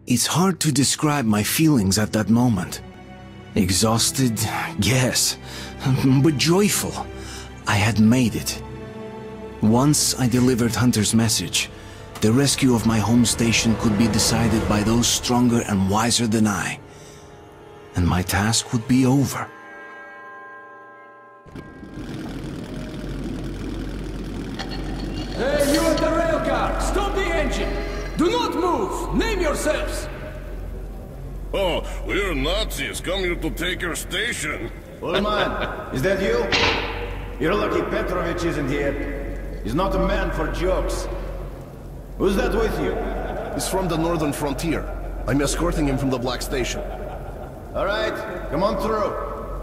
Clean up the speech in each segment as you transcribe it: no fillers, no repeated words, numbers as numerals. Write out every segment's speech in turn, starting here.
It's hard to describe my feelings at that moment. Exhausted, yes, but joyful. I had made it. Once I delivered Hunter's message, the rescue of my home station could be decided by those stronger and wiser than I. And my task would be over. Hey, you at the rail car! Stop the engine! Do not move! Name yourselves! Oh, we're Nazis come here to take your station. Old man, is that you? You're lucky Petrovich isn't here. He's not a man for jokes. Who's that with you? He's from the northern frontier. I'm escorting him from the Black Station. All right, come on through.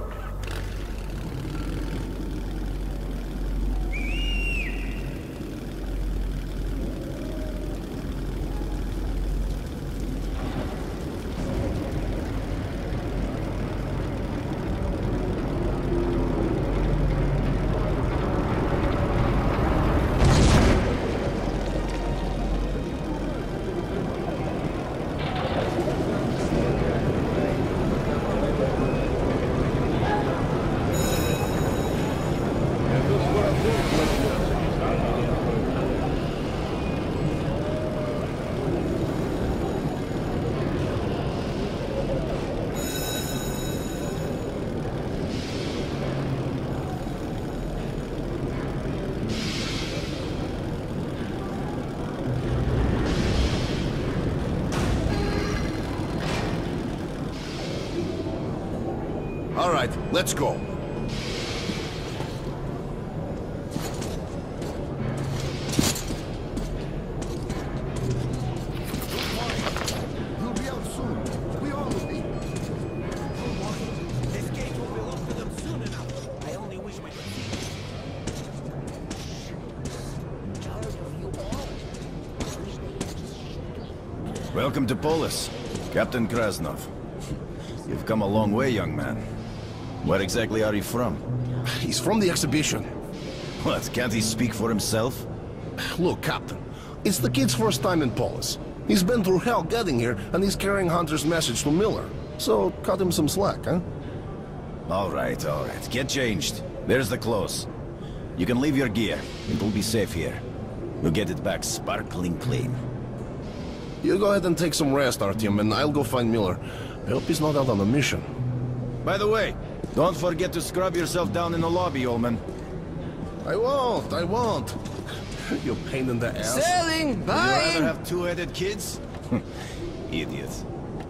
All right, let's go. We'll be out soon. We all will be. This gate will belong to them soon enough. I only wish we could see. Welcome to Polis, Captain Krasnov. You've come a long way, young man. Where exactly are you from? He's from the exhibition. What, can't he speak for himself? Look, Captain, it's the kid's first time in Polis. He's been through hell getting here, and he's carrying Hunter's message to Miller. So, cut him some slack, huh? All right. Get changed. There's the clothes. You can leave your gear. It will be safe here. We'll get it back sparkling clean. You go ahead and take some rest, Artyom, and I'll go find Miller. I hope he's not out on a mission. By the way, don't forget to scrub yourself down in the lobby, old man. I won't. You pain in the ass. Sailing! Would you rather Bye! have two-headed kids? Idiots.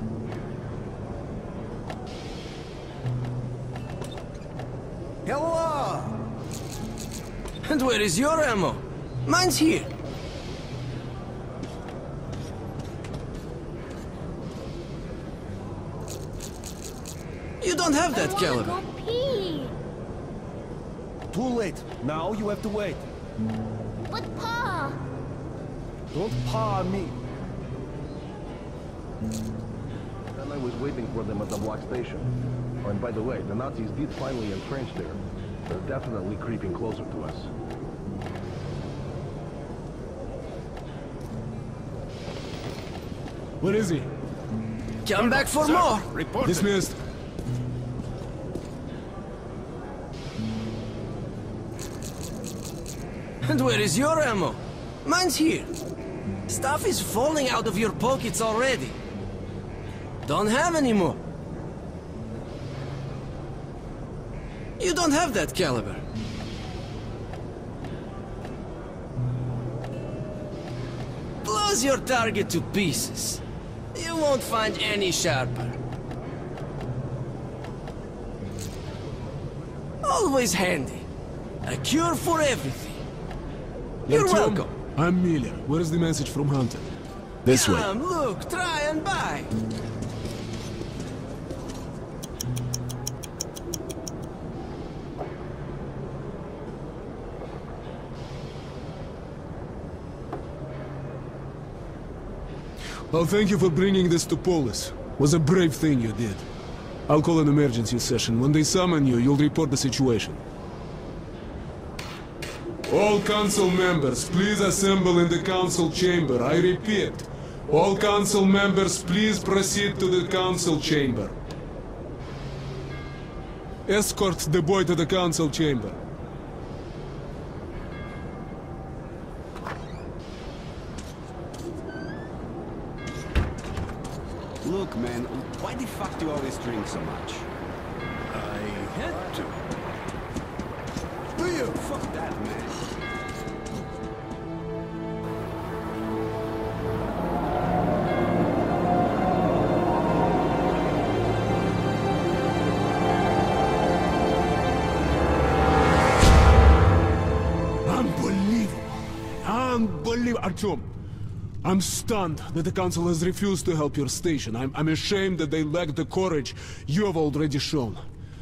Hello! And where is your ammo? Mine's here. You don't have that caliber. Go pee. Too late. Now you have to wait. But Pa. Don't paw me. And I was waiting for them at the Black Station. Oh, and by the way, the Nazis did finally entrench there. They're definitely creeping closer to us. Where is he? Come back for more. Report. Dismissed. And where is your ammo? Mine's here. Stuff is falling out of your pockets already. Don't have any more. You don't have that caliber. Blows your target to pieces. You won't find any sharper. Always handy. A cure for everything. You're Tom, welcome. I'm Miller. Where is the message from Hunter? This way. Come, look, try and buy. Well, thank you for bringing this to Polis. Was a brave thing you did. I'll call an emergency session. When they summon you, you'll report the situation. All council members, please assemble in the council chamber. I repeat, All council members, please proceed to the council chamber. Escort the boy to the council chamber. Look, man, why the fuck do you always drink so much? I had to. Do you? Fuck that, man. Unbelievable, Artyom! I'm stunned that the council has refused to help your station. I'm ashamed that they lack the courage you have already shown.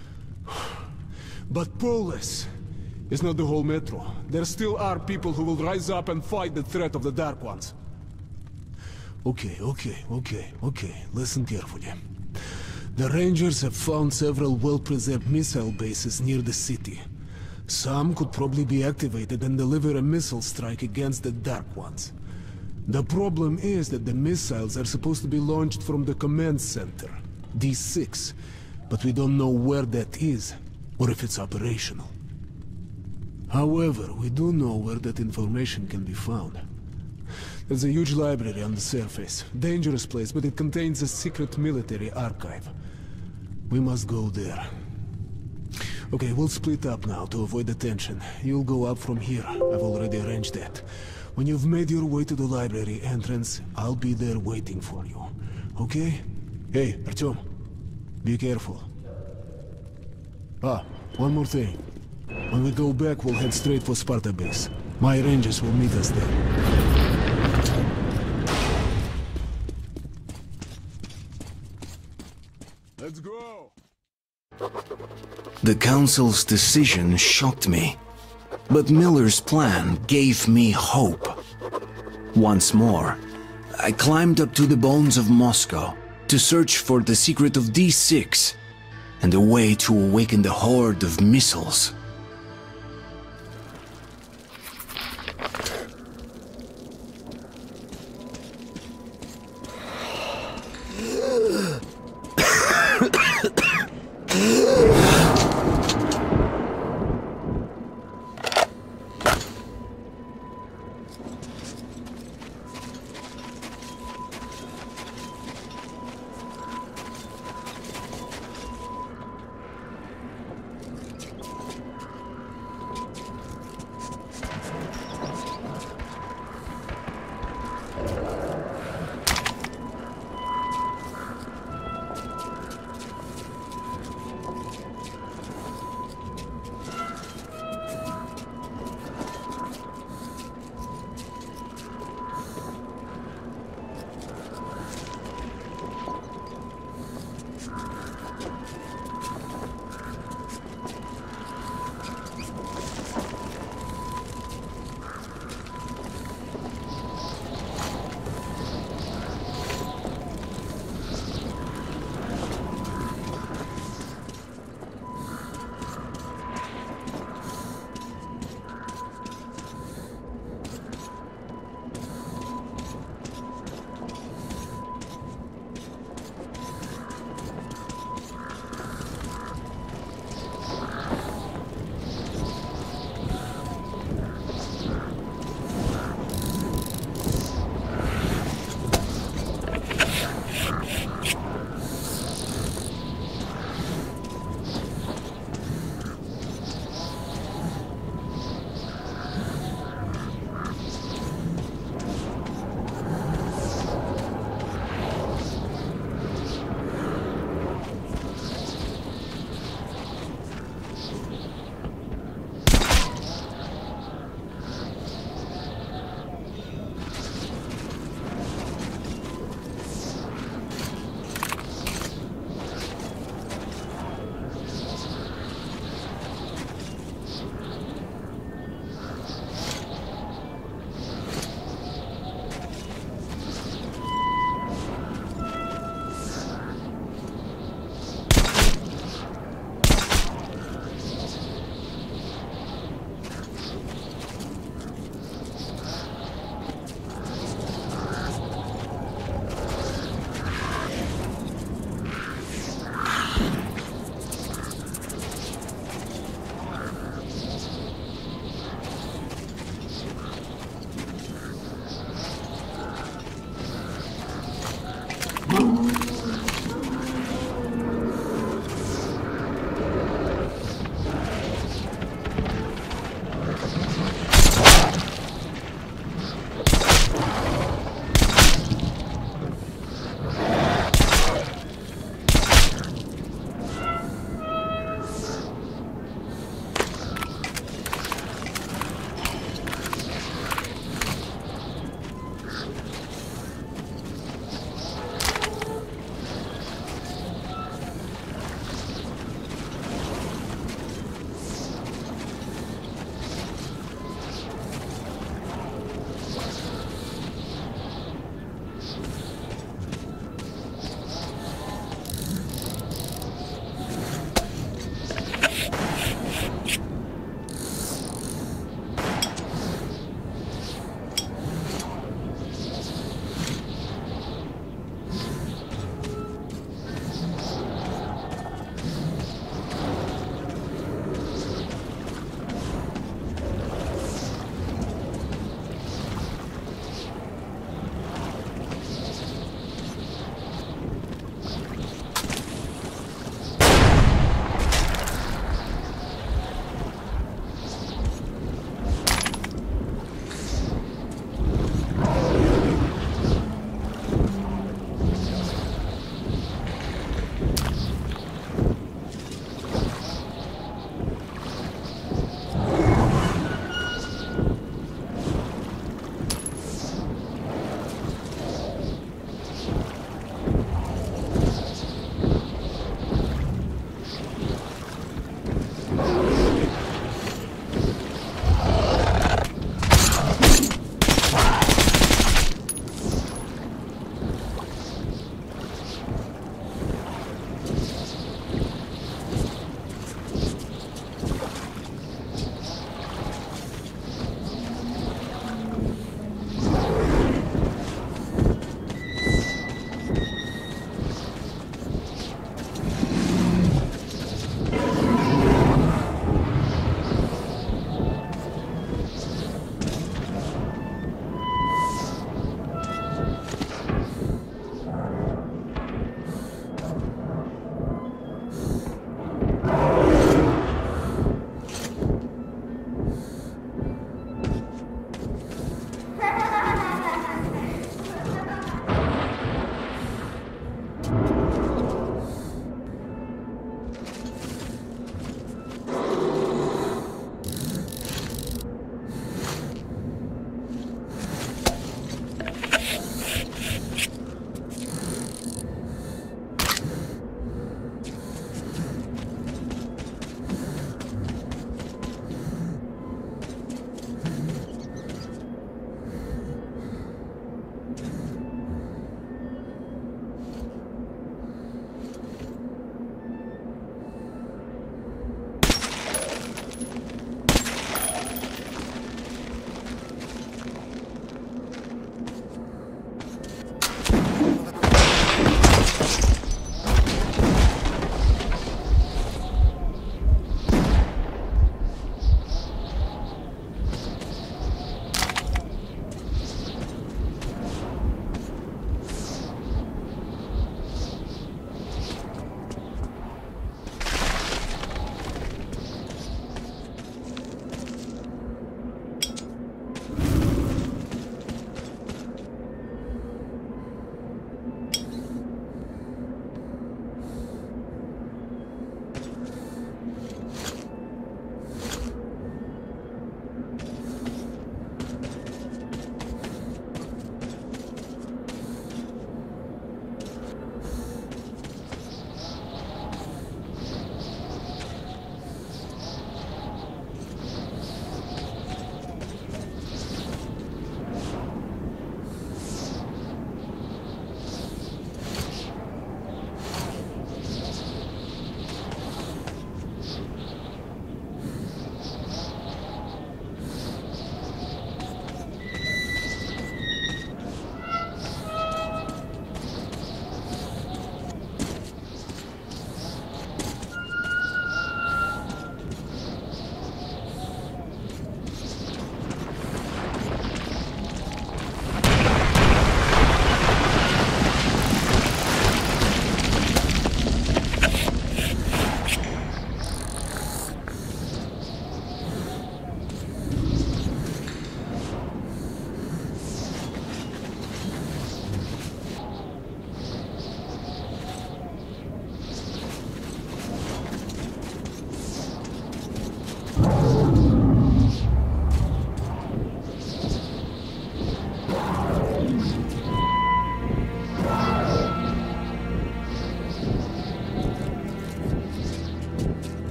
But Polis is not the whole metro. There still are people who will rise up and fight the threat of the Dark Ones. Okay. Listen carefully. The Rangers have found several well-preserved missile bases near the city. Some could probably be activated and deliver a missile strike against the Dark Ones. The problem is that the missiles are supposed to be launched from the command center, D6, but we don't know where that is, or if it's operational. However, we do know where that information can be found. There's a huge library on the surface. Dangerous place, but it contains a secret military archive. We must go there. Okay, we'll split up now to avoid the tension. You'll go up from here. I've already arranged that. When you've made your way to the library entrance, I'll be there waiting for you. Okay? Hey, Artyom. Be careful. One more thing. When we go back, we'll head straight for Sparta base. My rangers will meet us there. Let's go! The council's decision shocked me, but Miller's plan gave me hope. Once more, I climbed up to the bones of Moscow to search for the secret of D6 and a way to awaken the horde of missiles.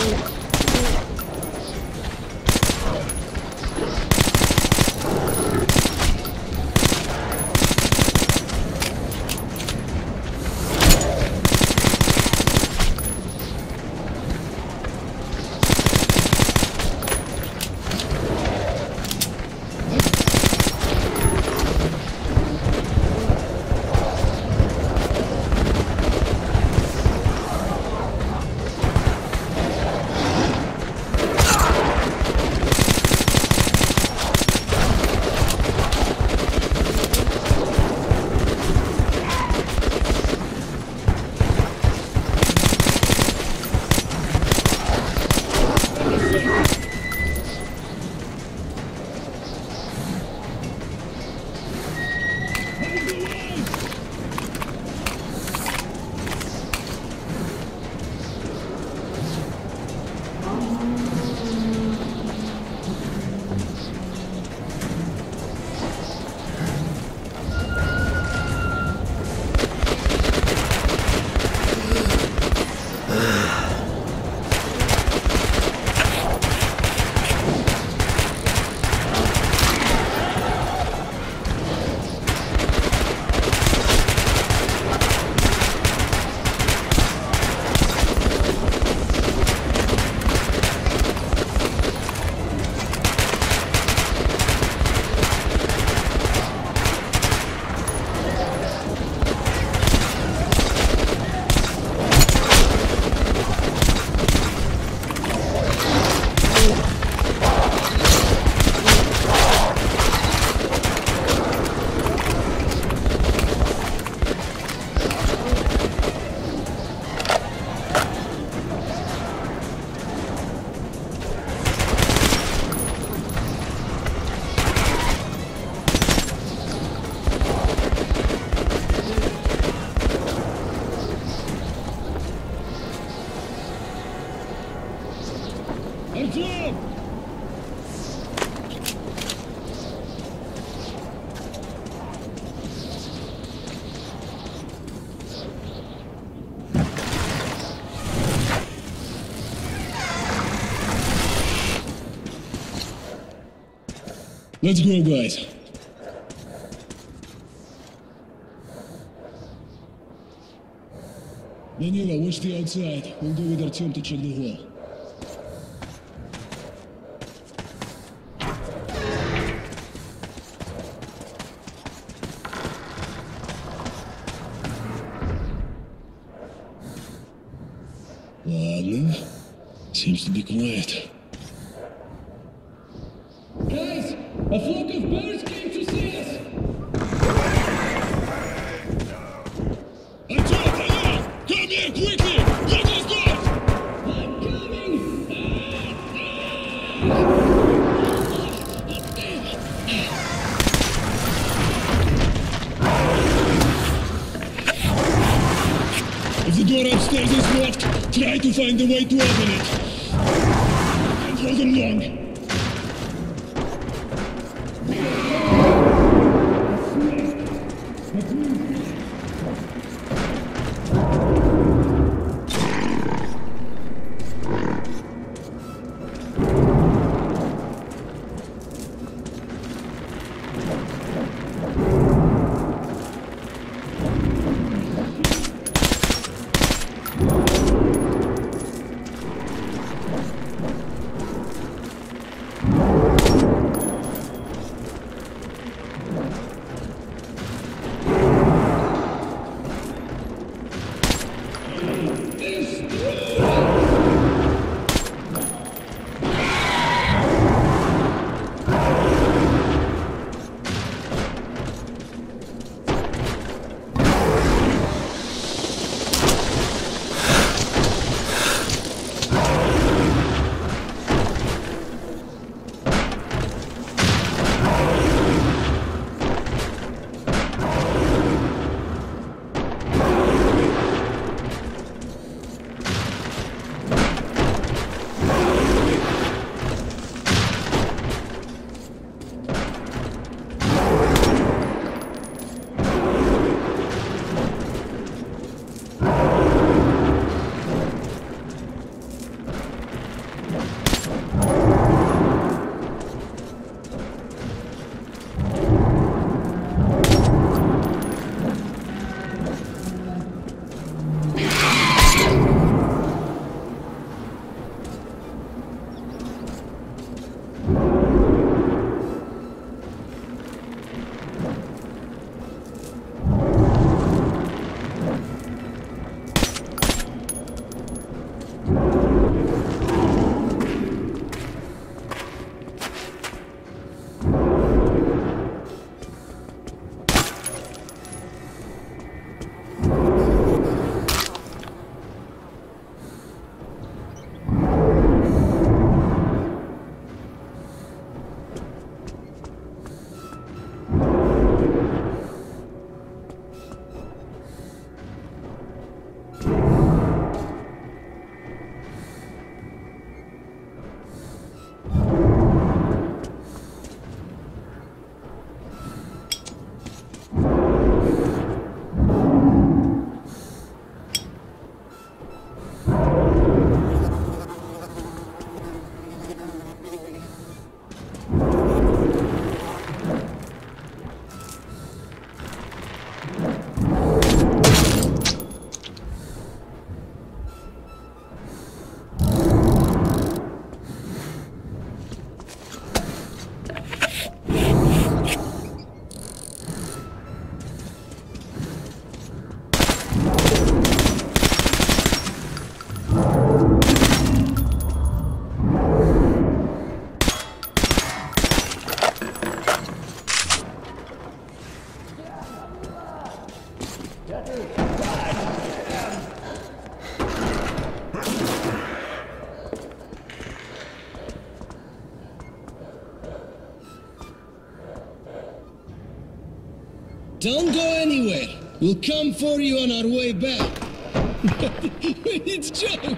Let's go, guys. Danilo, watch the outside. We'll go with Artyom to check the wall. Ладно. Seems to be quiet. Guys! A flock of birds came to see us! Artyom! Come here quickly! What is that? I'm coming! If the door upstairs is locked, try to find a way to open it. Can't hold them long. Don't go anywhere. We'll come for you on our way back. It's a joke.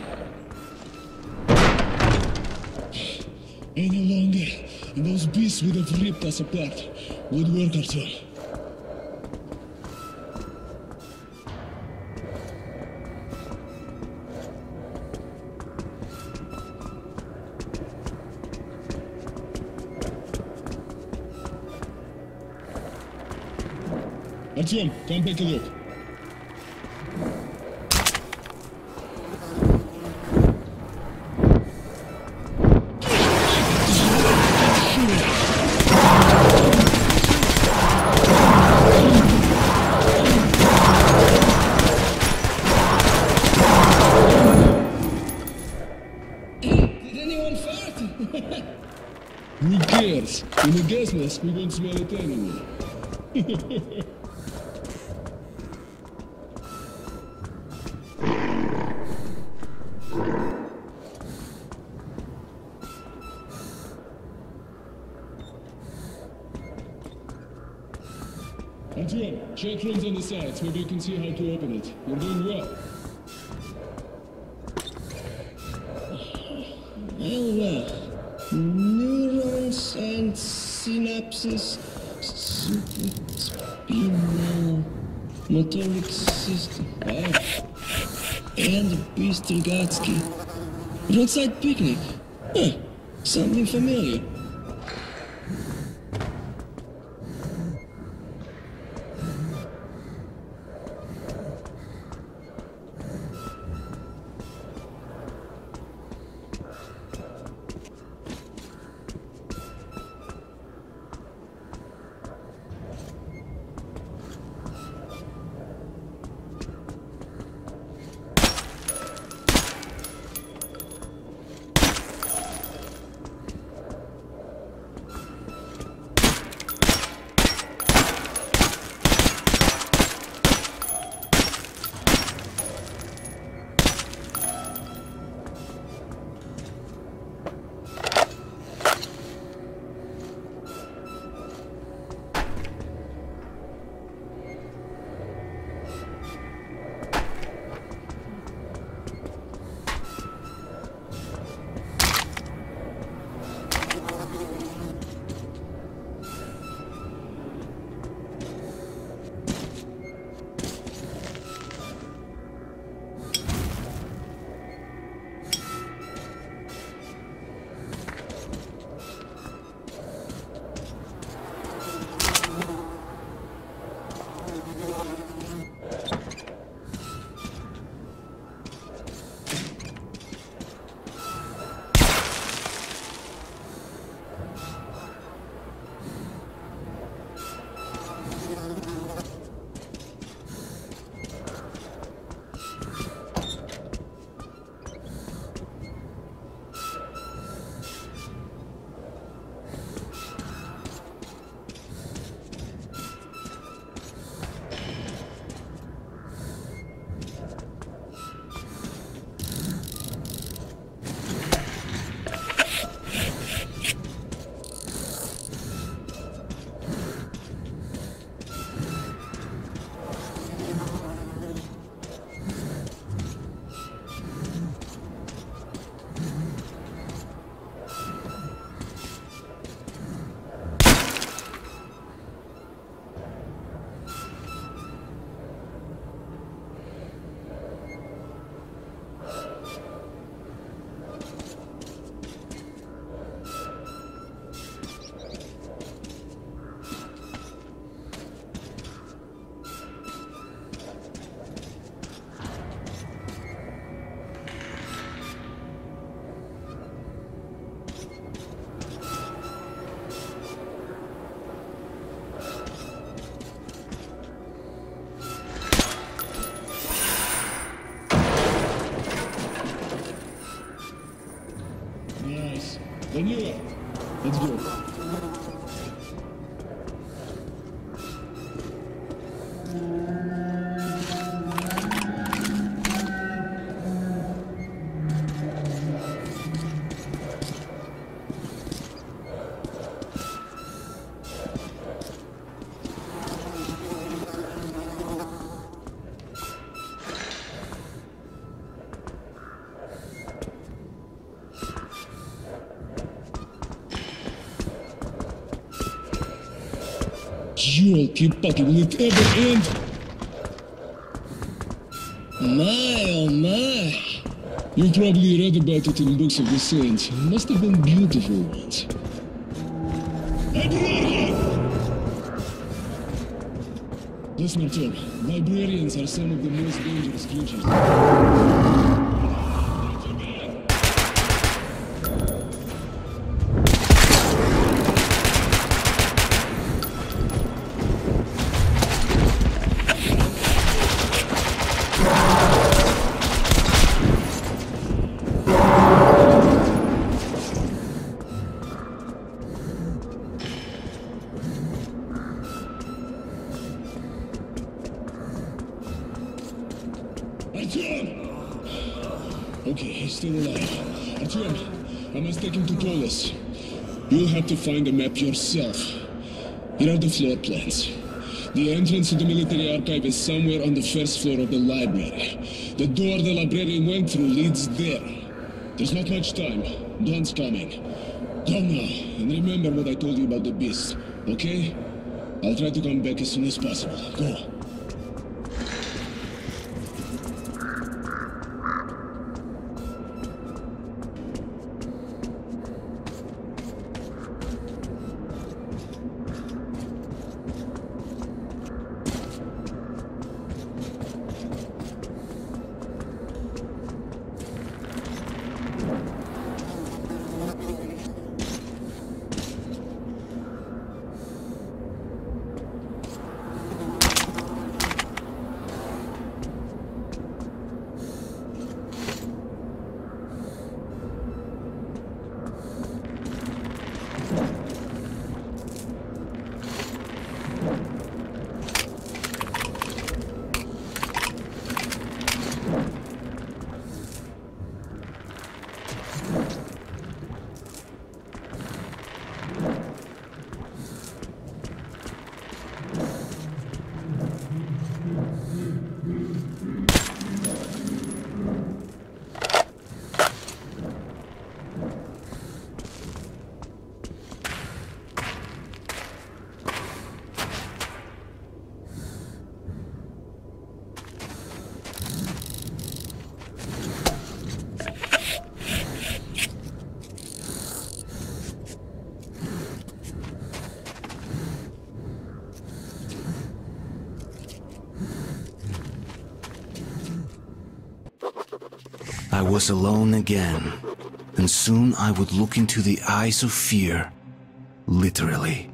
Any longer, and those beasts would have ripped us apart. Good work, Arthur. Artyom, come take a look. Who cares? In the gas mask, we won't smell it anyway. Artyom, check rooms on the sides. Maybe you can see how to open it. You're doing well. Well. Neurons and synapses, spinal motoric system. Wow. And Mr. Gatsky. Roadside picnic. Huh. Something familiar. Danila, let's go. Ёлки-палки, will it ever end? My, oh my. You've probably read about it in books of the saints. Must have been beautiful ones. Librarian! Listen, Artyom. Librarians are some of the most dangerous creatures. Okay, he's still alive. Artyom, I must take him to Polis. You'll have to find a map yourself. Here are the floor plans. The entrance to the military archive is somewhere on the first floor of the library. The door the librarian went through leads there. There's not much time. Dawn's coming. Go now, and remember what I told you about the beast, okay? I'll try to come back as soon as possible. Go. I was alone again, and soon I would look into the eyes of fear, literally.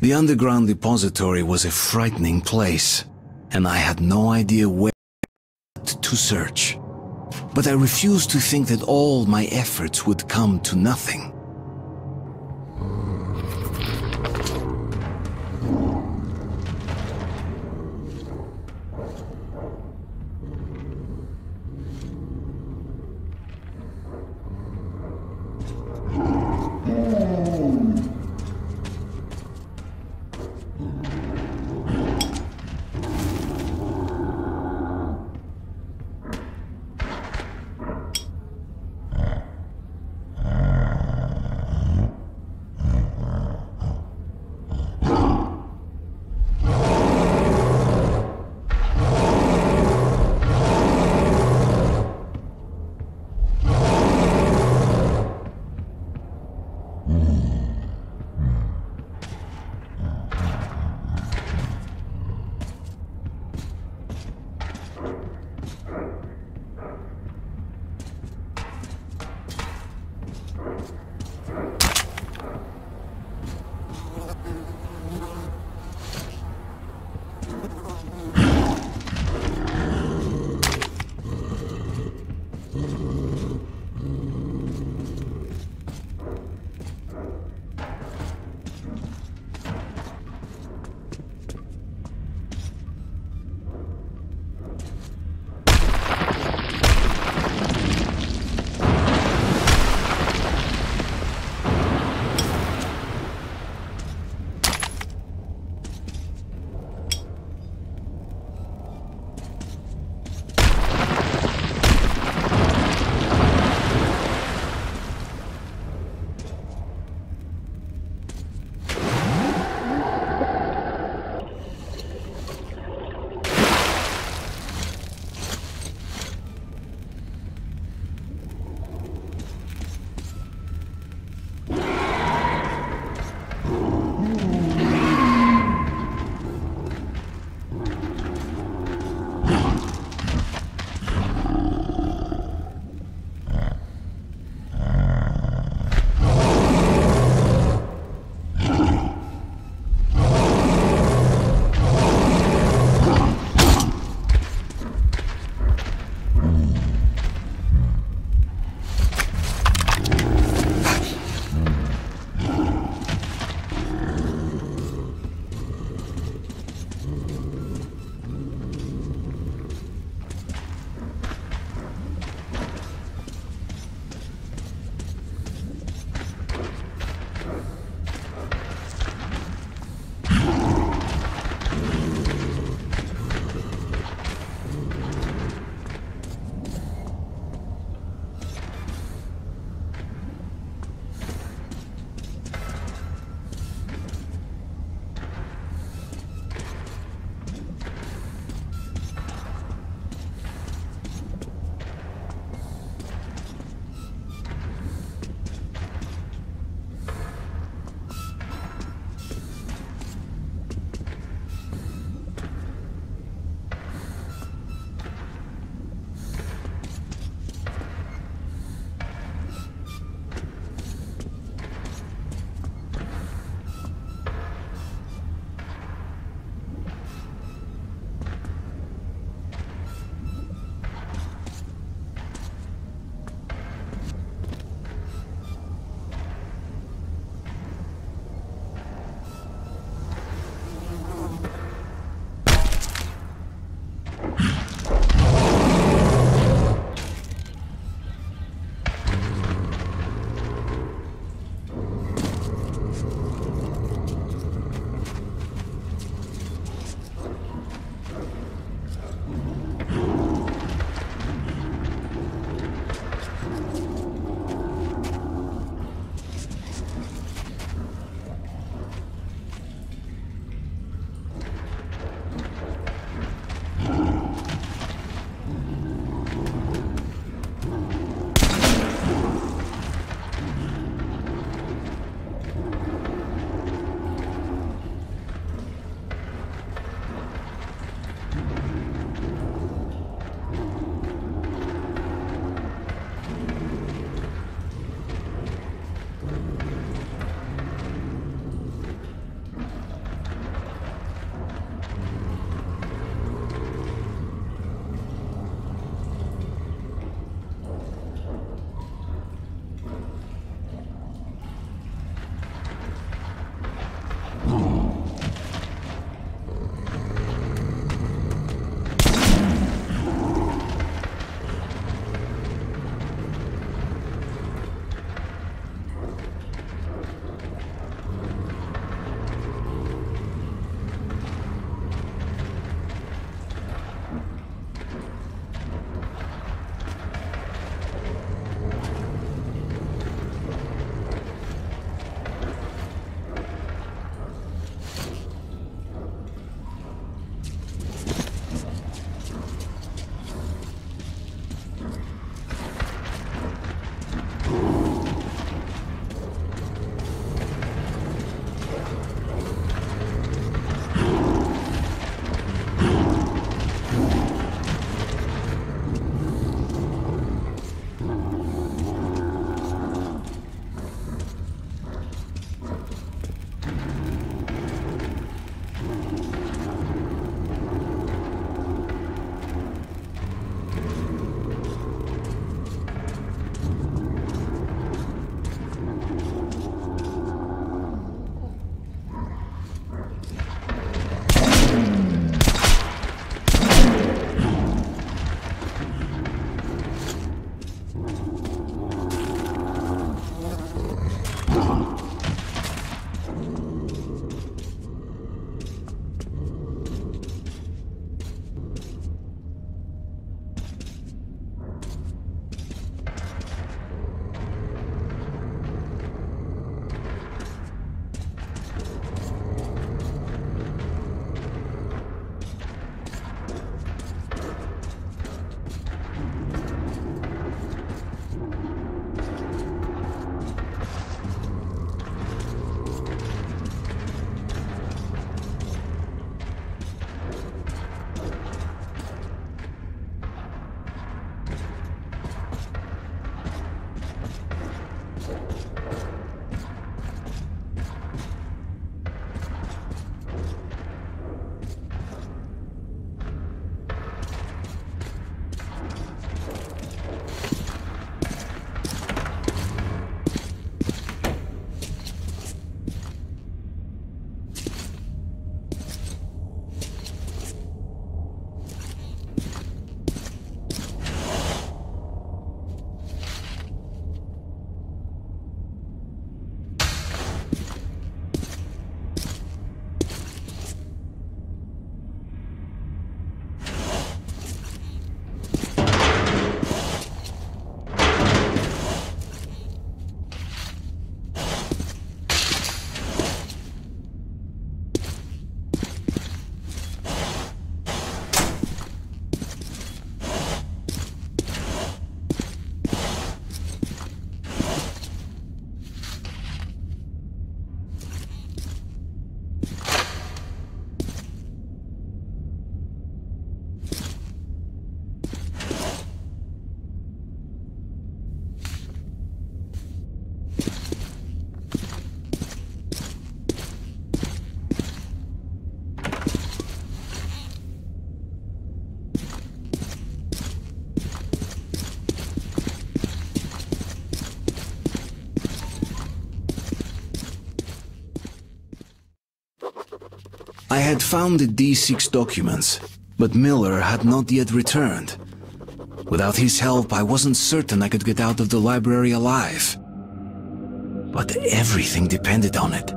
The underground depository was a frightening place, and I had no idea where to search. But I refused to think that all my efforts would come to nothing. I had found the D6 documents, but Miller had not yet returned. Without his help, I wasn't certain I could get out of the library alive. But everything depended on it.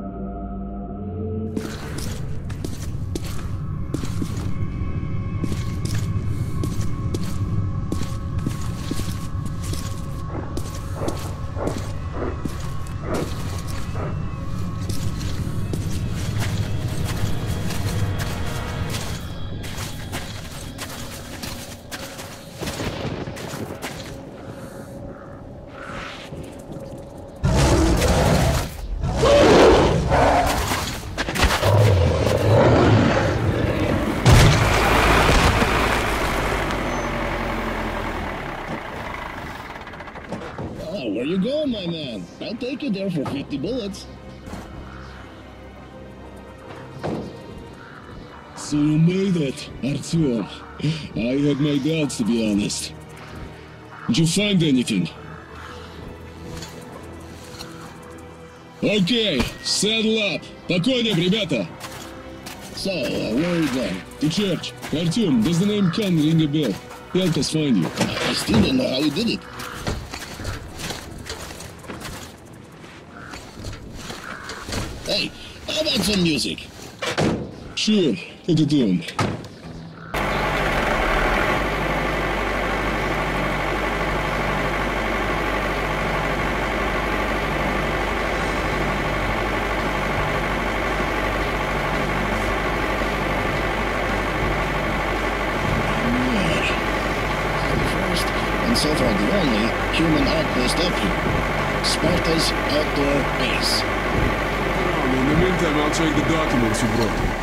Where you going, my man? I'll take you there for 50 bullets. So you made it, Artyom. I had my doubts, to be honest. Did you find anything? Okay, saddle up. По коням, ребята. So, where are you going? To church. Artyom, does the name Khan ring a bell? Help us find you. I still don't know how we did it. Hey, how about some music? Sure, put it on. First, and so far the only, human outpost up here. Sparta's outdoor base. In the meantime, I'll check the documents you brought me.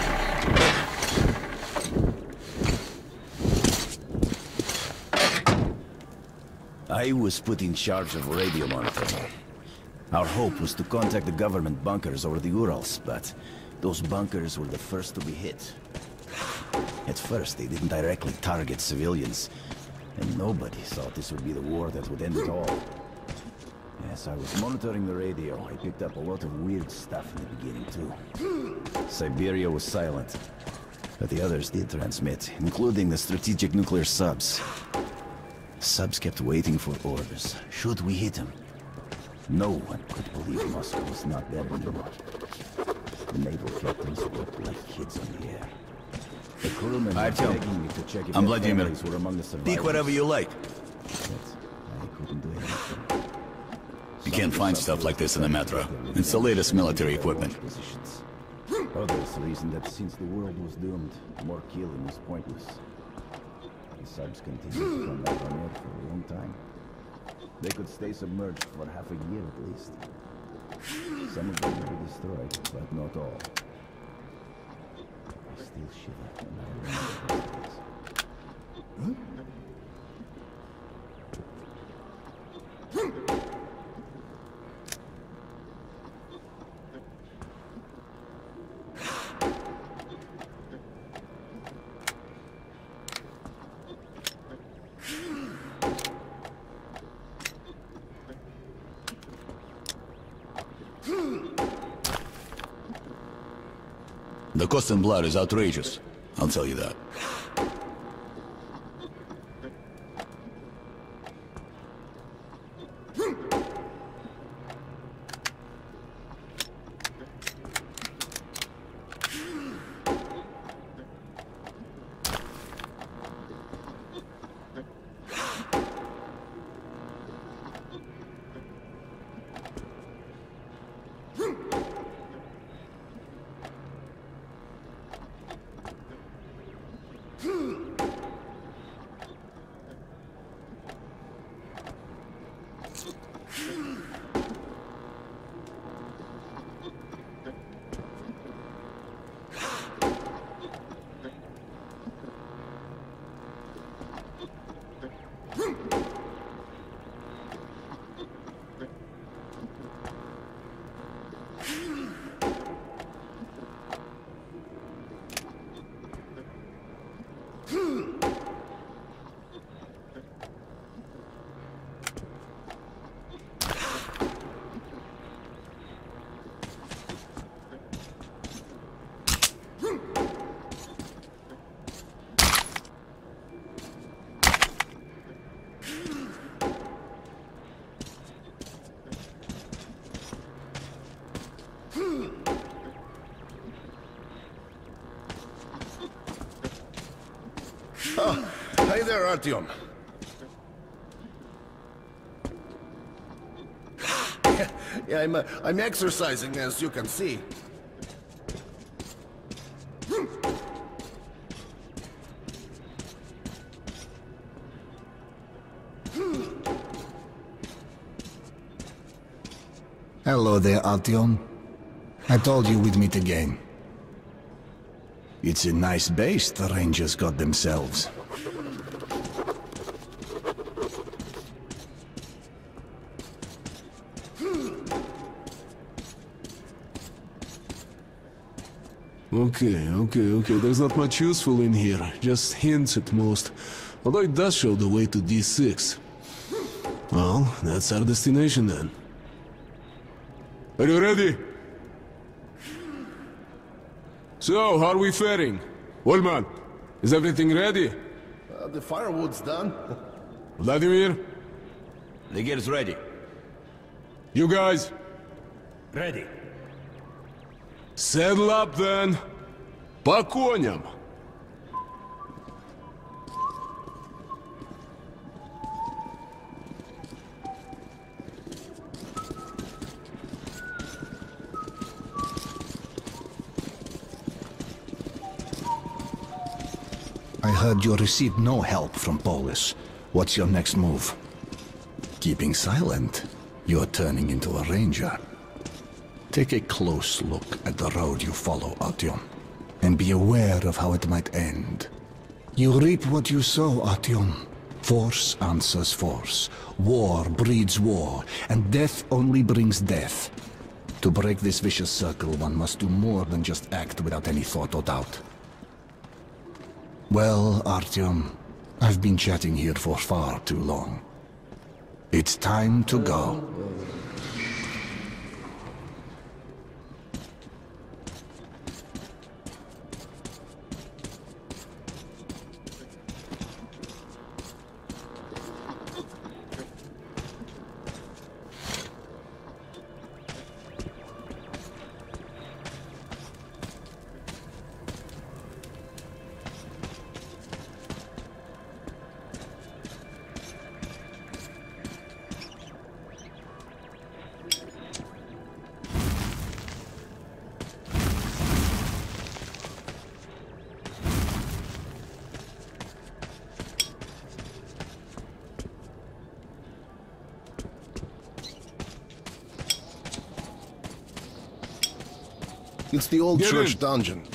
I was put in charge of radio monitoring. Our hope was to contact the government bunkers over the Urals, but those bunkers were the first to be hit. At first, they didn't directly target civilians, and nobody thought this would be the war that would end it all. As I was monitoring the radio, I picked up a lot of weird stuff in the beginning, too. Siberia was silent, but the others did transmit, including the strategic nuclear subs. Subs kept waiting for orders. Should we hit them? No one could believe Moscow was not there anymore. The naval captains worked like kids on the air. The crewmen were begging me to check if I'm their Vladimir. families were among the survivors. Speak whatever you like. But I couldn't do anything. You can't find stuff like this in the metro. It's the latest military equipment. Others reasoned that since the world was doomed, more killing was pointless. The subs continued to come back on Earth for a long time. They could stay submerged for half a year at least. Some of them were destroyed, but not all. I still shiver when I remember those days. The cost in blood is outrageous. I'll tell you that. Oh, hey there, Artyom. Yeah, I'm exercising, as you can see. Hello there, Artyom. I told you we'd meet again. It's a nice base the Rangers got themselves. Okay. There's not much useful in here. Just hints at most. Although it does show the way to D6. Well, that's our destination then. Are you ready? So, how are we faring? Wallman, is everything ready? The firewood's done. Vladimir? The gear's ready. You guys? Ready. Saddle up then. По коням. I heard you received no help from Polis. What's your next move? Keeping silent, you're turning into a ranger. Take a close look at the road you follow, Artyom, and be aware of how it might end. You reap what you sow, Artyom. Force answers force. War breeds war, and death only brings death. To break this vicious circle, one must do more than just act without any thought or doubt. Well, Artyom, I've been chatting here for far too long. It's time to go. It's the old Get church in. dungeon.